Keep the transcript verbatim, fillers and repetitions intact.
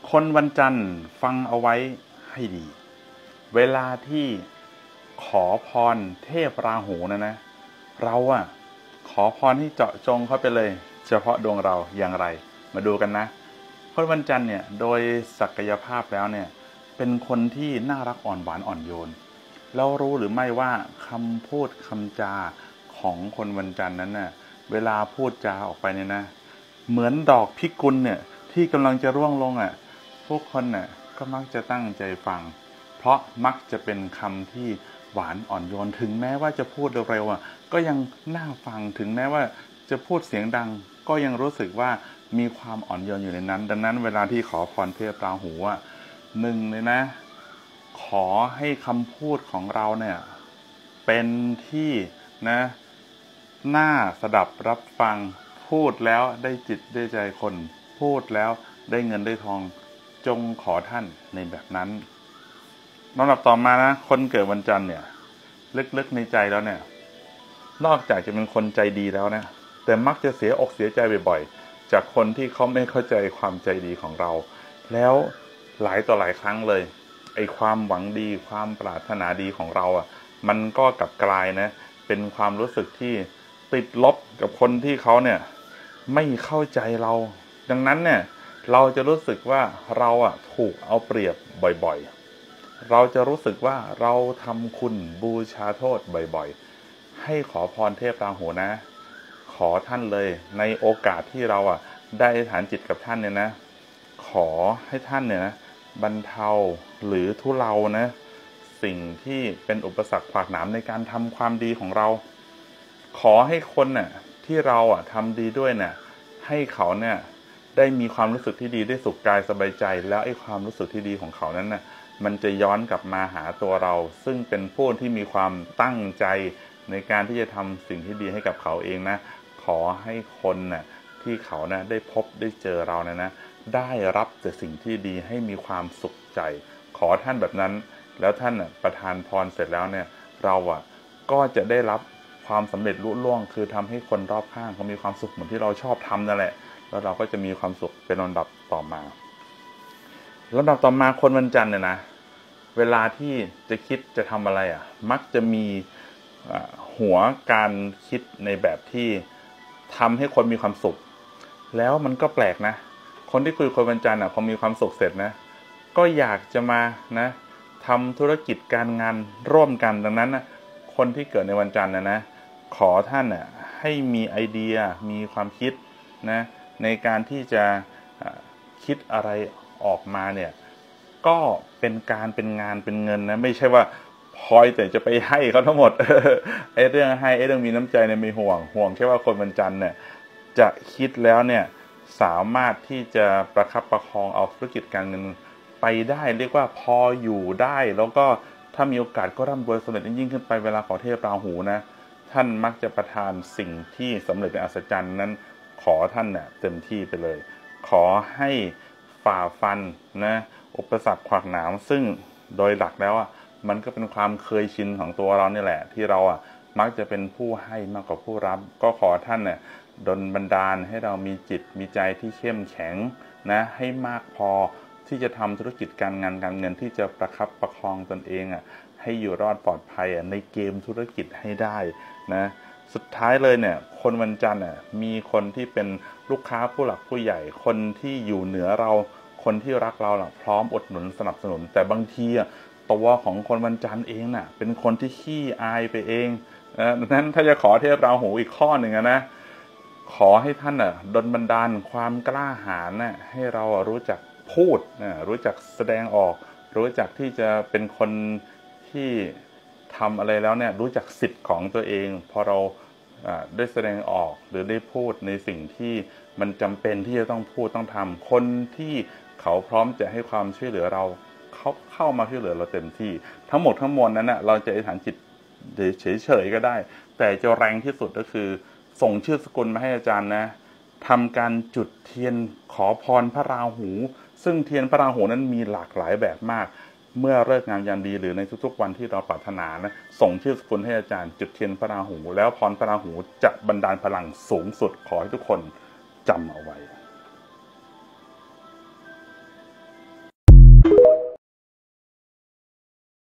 คนวันจันทร์ฟังเอาไว้ให้ดีเวลาที่ขอพรเทพราหูนะนะเราอะขอพรให้เจาะจงเข้าไปเลยเฉพาะดวงเราอย่างไรมาดูกันนะคนวันจันทร์เนี่ยโดยศักยภาพแล้วเนี่ยเป็นคนที่น่ารักอ่อนหวานอ่อนโยนแล้วรู้หรือไม่ว่าคำพูดคำจาของคนวันจันทร์นั้นน่ะเวลาพูดจาออกไปเนี่ยนะเหมือนดอกพิกุลเนี่ยที่กำลังจะร่วงลงอ่ะพวกคนน่ะก็มักจะตั้งใจฟังเพราะมักจะเป็นคำที่หวานอ่อนโยนถึงแม้ว่าจะพูดเร็วๆอ่ะก็ยังน่าฟังถึงแม้ว่าจะพูดเสียงดังก็ยังรู้สึกว่ามีความอ่อนโยนอยู่ในนั้นดังนั้นเวลาที่ขอพรเทพราหูอ่ะหนึ่งเลยนะขอให้คำพูดของเราเนี่ยเป็นที่นะน่าสดับรับฟังพูดแล้วได้จิตได้ใจคนพูดแล้วได้เงินได้ทองจงขอท่านในแบบนั้นลำดับต่อมานะคนเกิดวันจันทร์เนี่ยลึกๆในใจแล้วเนี่ยนอกจากจะเป็นคนใจดีแล้วนะแต่มักจะเสียอกเสียใจบ่อยๆจากคนที่เขาไม่เข้าใจความใจดีของเราแล้วหลายต่อหลายครั้งเลยไอ้ความหวังดีความปรารถนาดีของเราอ่ะมันก็กลับกลายนะเป็นความรู้สึกที่ติดลบกับคนที่เขาเนี่ยไม่เข้าใจเราดังนั้นเนี่ยเราจะรู้สึกว่าเราอ่ะถูกเอาเปรียบบ่อยๆเราจะรู้สึกว่าเราทำคุณบูชาโทษบ่อยๆให้ขอพรเทพราหูนะขอท่านเลยในโอกาสที่เราอ่ะได้อธิษฐานจิตกับท่านเนี่ยนะขอให้ท่านเนี่ยนะบรรเทาหรือทุเลานะสิ่งที่เป็นอุปสรรคขวากหนามในการทำความดีของเราขอให้คนน่ะที่เราอ่ะทำดีด้วยเนี่ยให้เขาเนี่ยได้มีความรู้สึกที่ดีได้สุขกายสบายใจแล้วไอ้ความรู้สึกที่ดีของเขานั้นน่ะมันจะย้อนกลับมาหาตัวเราซึ่งเป็นผู้ที่มีความตั้งใจในการที่จะทำสิ่งที่ดีให้กับเขาเองนะขอให้คนน่ะที่เขานะได้พบได้เจอเรานะนะได้รับแต่สิ่งที่ดีให้มีความสุขใจขอท่านแบบนั้นแล้วท่านน่ะประทานพรเสร็จแล้วเนี่ยเราอ่ะก็จะได้รับความสำเร็จลุล่วงคือทำให้คนรอบข้างเขามีความสุขเหมือนที่เราชอบทำนั่นแหละแล้วเราก็จะมีความสุขเป็นลำดับต่อมาลำดับต่อมาคนวันจันทร์เนี่ยนะเวลาที่จะคิดจะทำอะไรอ่ะมักจะมีหัวการคิดในแบบที่ทำให้คนมีความสุขแล้วมันก็แปลกนะคนที่คุยคนวันจันทร์อ่ะพอมีความสุขเสร็จนะก็อยากจะมานะทำธุรกิจการงานร่วมกันดังนั้นนะคนที่เกิดในวันจันทร์นะนะขอท่านน่ะให้มีไอเดียมีความคิดนะในการที่จะคิดอะไรออกมาเนี่ยก็เป็นการเป็นงานเป็นเงินนะไม่ใช่ว่าพอยแต่จะไปให้เขาทั้งหมด ไอ้เรื่องให้ไอ้เรื่องมีน้ำใจเนี่ยไม่ห่วงห่วงแค่ว่าคนวันจันทร์เนี่ยจะคิดแล้วเนี่ยสามารถที่จะประคับประคองเอาธุรกิจการเงินไปได้เรียกว่าพออยู่ได้แล้วก็ถ้ามีโอกาสก็ร่ำรวยสำเร็จยิ่งขึ้นไปเวลาขอเทพราหูนะท่านมักจะประทานสิ่งที่สำเร็จเป็นอัศจรรย์นั้นขอท่านเนี่ยเต็มที่ไปเลยขอให้ฝ่าฟันนะอุปสรรคขวากหนามซึ่งโดยหลักแล้วอ่ะมันก็เป็นความเคยชินของตัวเรานี่แหละที่เราอ่ะมักจะเป็นผู้ให้มากกว่าผู้รับก็ขอท่านเนี่ยดลบันดาลให้เรามีจิตมีใจที่เข้มแข็งนะให้มากพอที่จะทำธุรกิจการงานการเงินที่จะประคับประคองตนเองอ่ะให้อยู่รอดปลอดภัยอ่ะในเกมธุรกิจให้ได้นะสุดท้ายเลยเนี่ยคนวันจันทร์อ่ะมีคนที่เป็นลูกค้าผู้หลักผู้ใหญ่คนที่อยู่เหนือเราคนที่รักเราล่ะพร้อมอดหนุนสนับสนุนแต่บางทีอ่ะตัวของคนวันจันทร์เองน่ะเป็นคนที่ขี้อายไปเองนะดังนั้นถ้าจะขอเทพราหูอีกข้อหนึ่งนะขอให้ท่านอ่ะดลบันดาลความกล้าหาญน่ะให้เรารู้จักพูดนะรู้จักแสดงออกรู้จักที่จะเป็นคนที่ทำอะไรแล้วเนี่ยรู้จักสิทธิ์ของตัวเองพอเราได้แสดงออกหรือได้พูดในสิ่งที่มันจำเป็นที่จะต้องพูดต้องทำคนที่เขาพร้อมจะให้ความช่วยเหลือเราเขาเข้ามาช่วยเหลือเราเต็มที่ทั้งหมดทั้งมวลนั้นนะเราจะอธิษฐานจิตเฉยๆก็ได้แต่จะแรงที่สุดก็คือส่งชื่อสกุลมาให้อาจารย์นะทำการจุดเทียนขอพรพระราหูซึ่งเทียนพระราหูนั้นมีหลากหลายแบบมากเมื่อเลิกงามยามดีหรือในทุกๆวันที่เราปรารถนานะส่งชื่อสกุลให้อาจารย์จุดเทียนพระราหูแล้วพรพระราหูจะบันดาลพลังสูงสุดขอให้ทุกคนจำเอาไว้